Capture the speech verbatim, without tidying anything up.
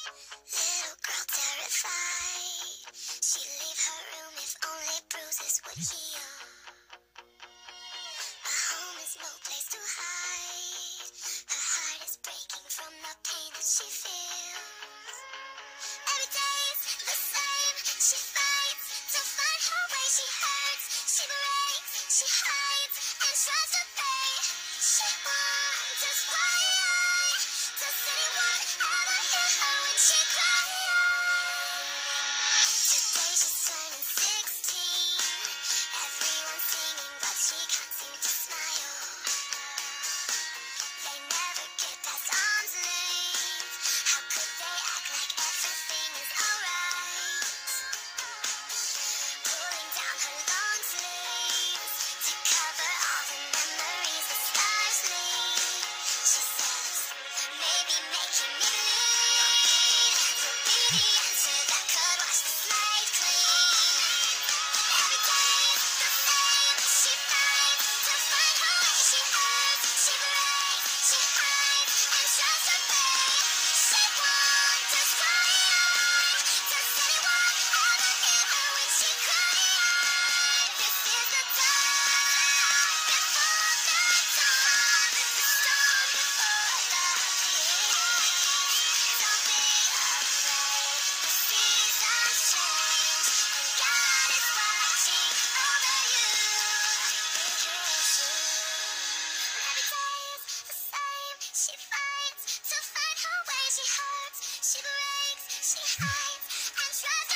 Little girl terrified. She'd leave her room if only bruises would heal. A home is no place to hide. Her heart is breaking from the pain that she feels. Every day's the same. She fights to find her way. She hurts, she breaks, she hides and tries to pay. She wonders why. Does anyone ever hear her when she cries? Today she's turning sixteen. Everyone's singing, but she can't seem to smile. They never get past arm's length. How could they act like everything is alright? Pulling down her long sleeves to cover all the memories the stars leave. She says, maybe making me bleed will be the answer that could wash the slate clean. Every day the same. She fights to find her way. She hurts, she breaks, she hides and tries to pay. She wonders why. Does anyone ever hear her when she cries? This is the dawn before the dawn. This is the storm before the peace. Don't be afraid. The seasons change and God is watching over you. Every day is the same. She fights to find her way. She hurts, she breaks, she hides and tries